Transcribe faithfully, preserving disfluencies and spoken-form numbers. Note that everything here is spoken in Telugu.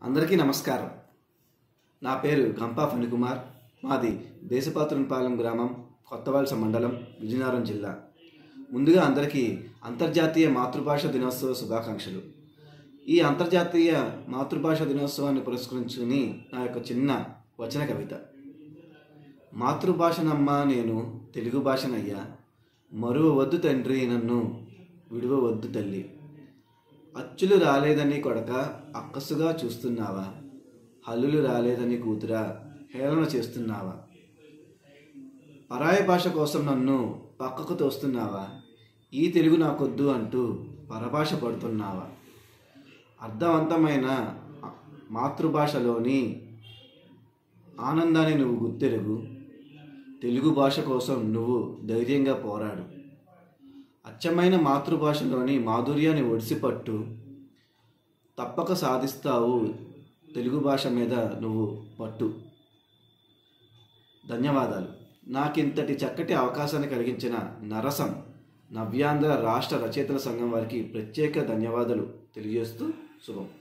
అందరికీ నమస్కారం. నా పేరు గంపా ఫణికుమార్. మాది దేశపాత్రునిపాలెం గ్రామం, కొత్తవలస మండలం, విజయనగరం జిల్లా. ముందుగా అందరికీ అంతర్జాతీయ మాతృభాష దినోత్సవ శుభాకాంక్షలు. ఈ అంతర్జాతీయ మాతృభాష దినోత్సవాన్ని పురస్కరించుకుని నా యొక్క చిన్న వచన కవిత. మాతృభాషనమ్మా నేను తెలుగు భాషనయ్యా, మరువవద్దు తండ్రి నన్ను విడువవద్దు తల్లి. అచ్చులు రాలేదని కొడక అక్కసుగా చూస్తున్నావా, హల్లులు రాలేదని కూతురా హేళన చేస్తున్నావా. పరాయి భాష కోసం నన్ను పక్కకు తోస్తున్నావా, ఈ తెలుగు నాకొద్దు అంటూ పరభాష పడుతున్నావా. అర్థవంతమైన మాతృభాషలోని ఆనందాన్ని నువ్వు గుర్తెరుగు, తెలుగు భాష కోసం నువ్వు ధైర్యంగా పోరాడు. అచ్చమైన మాతృభాషలోని మాధుర్యాన్ని ఒడిసిపట్టు, తప్పక సాధిస్తావు తెలుగు భాష మీద నువ్వు పట్టు. ధన్యవాదాలు. నాకింతటి చక్కటి అవకాశాన్ని కలిగించిన నరసం నవ్యాంధ్ర రాష్ట్ర రచయితల సంఘం వారికి ప్రత్యేక ధన్యవాదాలు తెలియజేస్తూ శుభం.